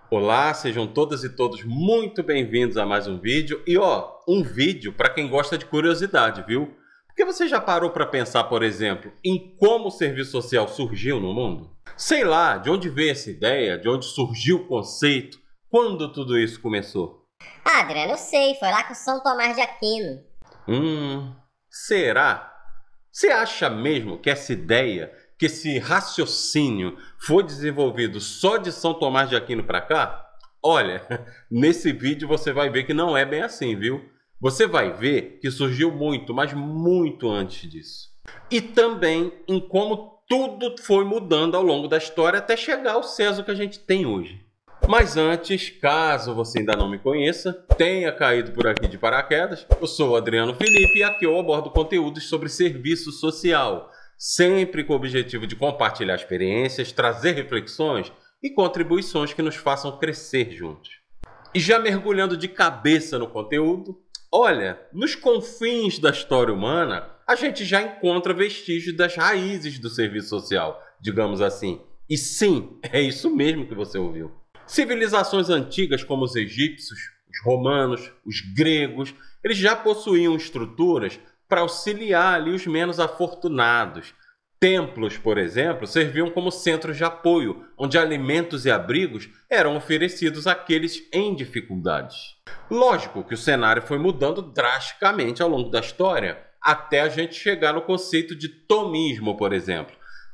Olá, sejam todas e todos muito bem-vindos a mais um vídeo. E um vídeo para quem gosta de curiosidade, viu? Porque você já parou para pensar, por exemplo, em como o serviço social surgiu no mundo? Sei lá, de onde veio essa ideia, de onde surgiu o conceito, quando tudo isso começou? Ah, Adriano, eu sei, foi lá com São Tomás de Aquino. Será? Você acha mesmo que essa ideia, que esse raciocínio foi desenvolvido só de São Tomás de Aquino para cá? Olha, nesse vídeo você vai ver que não é bem assim, viu? Você vai ver que surgiu muito, mas muito antes disso. E também em como tudo foi mudando ao longo da história até chegar ao César que a gente tem hoje. Mas antes, caso você ainda não me conheça, tenha caído por aqui de paraquedas, eu sou o Adriano Felipe e aqui eu abordo conteúdos sobre serviço social, sempre com o objetivo de compartilhar experiências, trazer reflexões e contribuições que nos façam crescer juntos. E já mergulhando de cabeça no conteúdo, olha, nos confins da história humana, a gente já encontra vestígios das raízes do serviço social, digamos assim. E sim, é isso mesmo que você ouviu. Civilizações antigas como os egípcios, os romanos, os gregos, eles já possuíam estruturas para auxiliar ali os menos afortunados. Templos, por exemplo, serviam como centros de apoio, onde alimentos e abrigos eram oferecidos àqueles em dificuldades. Lógico que o cenário foi mudando drasticamente ao longo da história, até a gente chegar no conceito de tomismo, por exemplo.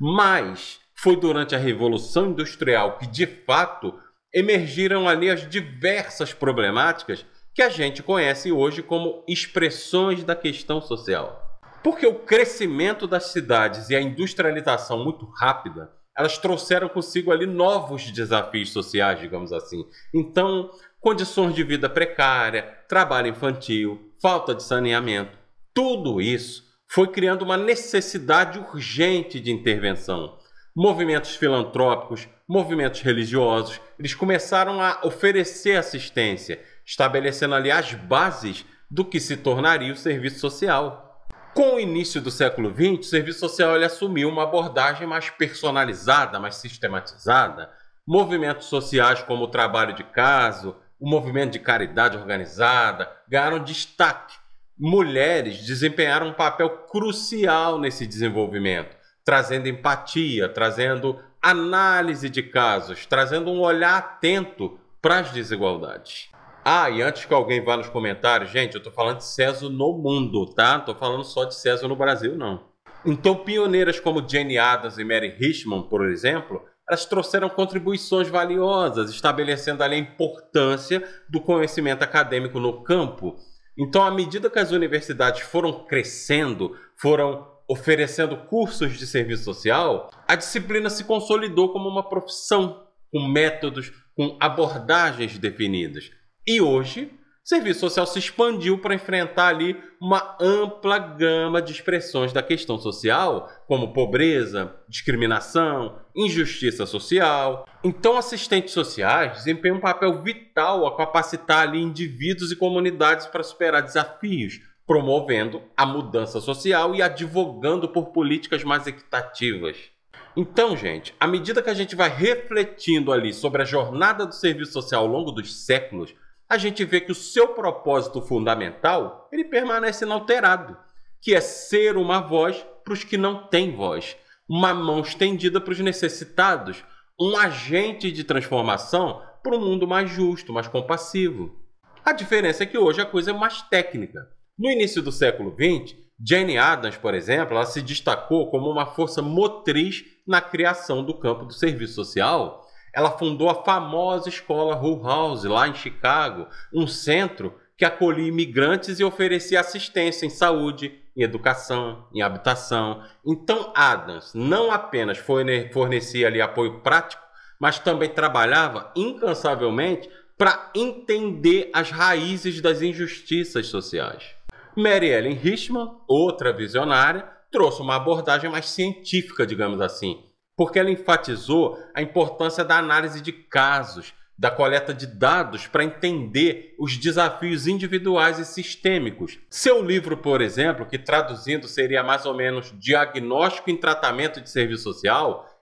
Mas foi durante a Revolução Industrial que, de fato, emergiram ali as diversas problemáticas que a gente conhece hoje como expressões da questão social. Porque o crescimento das cidades e a industrialização muito rápida, elas trouxeram consigo ali novos desafios sociais, digamos assim. Então, condições de vida precária, trabalho infantil, falta de saneamento, tudo isso foi criando uma necessidade urgente de intervenção. Movimentos filantrópicos, movimentos religiosos, eles começaram a oferecer assistência, estabelecendo ali as bases do que se tornaria o serviço social. Com o início do século XX, o serviço social ele assumiu uma abordagem mais personalizada, mais sistematizada. Movimentos sociais como o trabalho de casa, o movimento de caridade organizada, ganharam destaque. Mulheres desempenharam um papel crucial nesse desenvolvimento, trazendo empatia, trazendo análise de casos, trazendo um olhar atento para as desigualdades. E antes que alguém vá nos comentários, gente, eu estou falando de César no mundo, tá? Não estou falando só de César no Brasil, não. Então, pioneiras como Jane Addams e Mary Richmond, por exemplo, elas trouxeram contribuições valiosas, estabelecendo ali a importância do conhecimento acadêmico no campo. Então, à medida que as universidades foram crescendo, foram oferecendo cursos de serviço social, a disciplina se consolidou como uma profissão, com métodos, com abordagens definidas. E hoje, o serviço social se expandiu para enfrentar ali uma ampla gama de expressões da questão social, como pobreza, discriminação, injustiça social. Então, assistentes sociais desempenham um papel vital a capacitar ali indivíduos e comunidades para superar desafios, promovendo a mudança social e advogando por políticas mais equitativas. Então, gente, à medida que a gente vai refletindo ali sobre a jornada do serviço social ao longo dos séculos, a gente vê que o seu propósito fundamental, ele permanece inalterado, que é ser uma voz para os que não têm voz, uma mão estendida para os necessitados, um agente de transformação para um mundo mais justo, mais compassivo. A diferença é que hoje a coisa é mais técnica. No início do século XX, Jane Addams, por exemplo, ela se destacou como uma força motriz na criação do campo do serviço social. Ela fundou a famosa escola Hull House, lá em Chicago, um centro que acolhia imigrantes e oferecia assistência em saúde, em educação, em habitação. Então, Addams não apenas fornecia ali apoio prático, mas também trabalhava incansavelmente para entender as raízes das injustiças sociais. Mary Ellen Richmond, outra visionária, trouxe uma abordagem mais científica, digamos assim, porque ela enfatizou a importância da análise de casos, da coleta de dados para entender os desafios individuais e sistêmicos. Seu livro, por exemplo, que traduzindo seria mais ou menos Diagnóstico em Tratamento de Serviço Social,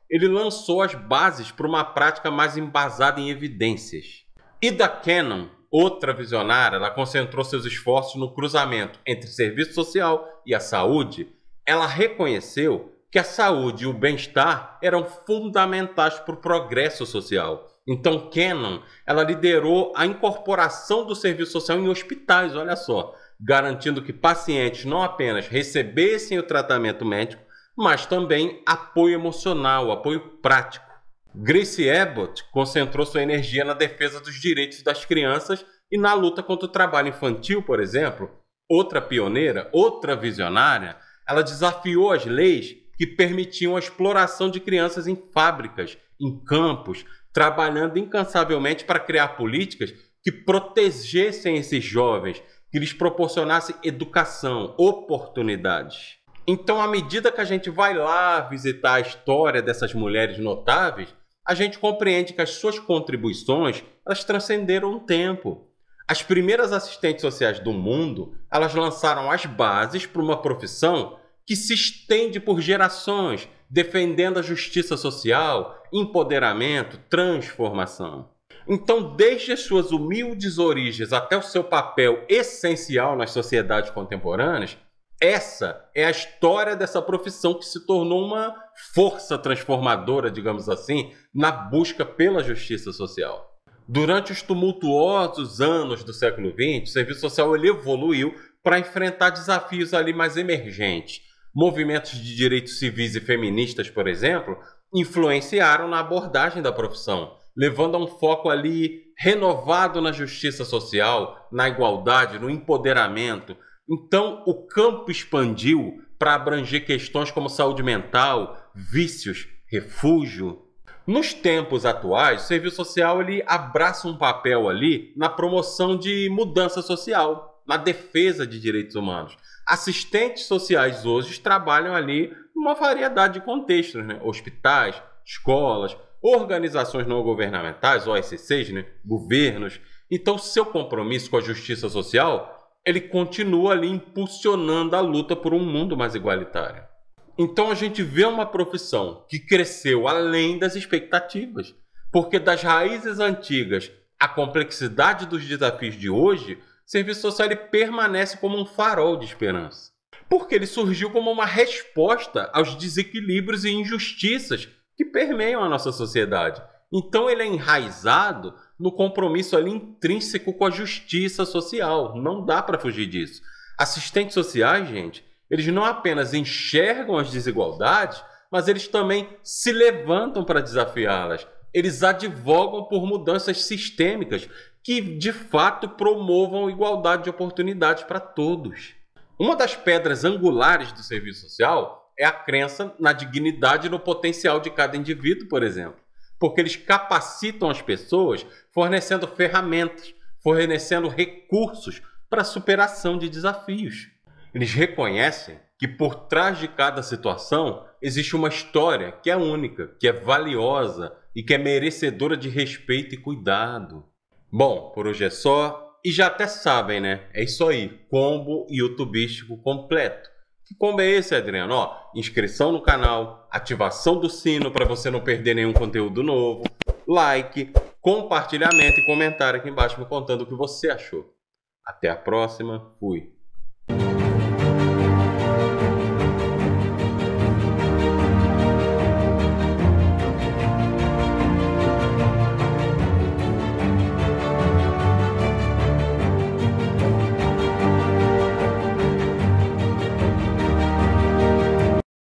ele lançou as bases para uma prática mais embasada em evidências. Ida Cannon, outra visionária, ela concentrou seus esforços no cruzamento entre serviço social e a saúde. Ela reconheceu que a saúde e o bem-estar eram fundamentais para o progresso social. Então, Cannon, ela liderou a incorporação do serviço social em hospitais, olha só, garantindo que pacientes não apenas recebessem o tratamento médico, mas também apoio emocional, apoio prático. Grace Abbott concentrou sua energia na defesa dos direitos das crianças e na luta contra o trabalho infantil, por exemplo. Outra pioneira, outra visionária, ela desafiou as leis que permitiam a exploração de crianças em fábricas, em campos, trabalhando incansavelmente para criar políticas que protegessem esses jovens, que lhes proporcionassem educação, oportunidades. Então, à medida que a gente vai lá visitar a história dessas mulheres notáveis, a gente compreende que as suas contribuições, elas transcenderam o tempo. As primeiras assistentes sociais do mundo, elas lançaram as bases para uma profissão que se estende por gerações, defendendo a justiça social, empoderamento, transformação. Então, desde as suas humildes origens até o seu papel essencial nas sociedades contemporâneas, essa é a história dessa profissão que se tornou uma força transformadora, digamos assim, na busca pela justiça social. Durante os tumultuosos anos do século XX, o serviço social ele evoluiu para enfrentar desafios ali mais emergentes. Movimentos de direitos civis e feministas, por exemplo, influenciaram na abordagem da profissão, levando a um foco ali renovado na justiça social, na igualdade, no empoderamento. Então, o campo expandiu para abranger questões como saúde mental, vícios, refúgio. Nos tempos atuais, o serviço social ele abraça um papel ali na promoção de mudança social, na defesa de direitos humanos. Assistentes sociais hoje trabalham ali numa variedade de contextos, né? Hospitais, escolas, organizações não governamentais, OSCs, né? Governos. Então, seu compromisso com a justiça social, ele continua ali impulsionando a luta por um mundo mais igualitário. Então, a gente vê uma profissão que cresceu além das expectativas, porque das raízes antigas à complexidade dos desafios de hoje, o serviço social ele permanece como um farol de esperança, porque ele surgiu como uma resposta aos desequilíbrios e injustiças que permeiam a nossa sociedade. Então ele é enraizado no compromisso ali intrínseco com a justiça social. Não dá para fugir disso. Assistentes sociais, gente, eles não apenas enxergam as desigualdades, mas eles também se levantam para desafiá-las. Eles advogam por mudanças sistêmicas que, de fato, promovam igualdade de oportunidades para todos. Uma das pedras angulares do serviço social é a crença na dignidade e no potencial de cada indivíduo, por exemplo. Porque eles capacitam as pessoas fornecendo ferramentas, fornecendo recursos para a superação de desafios. Eles reconhecem que por trás de cada situação existe uma história que é única, que é valiosa e que é merecedora de respeito e cuidado. Bom, por hoje é só. E já até sabem, né? É isso aí, combo youtubístico completo. Que combo é esse, Adriano? Ó, inscrição no canal, ativação do sino para você não perder nenhum conteúdo novo, like, compartilhamento e comentário aqui embaixo me contando o que você achou. Até a próxima, fui!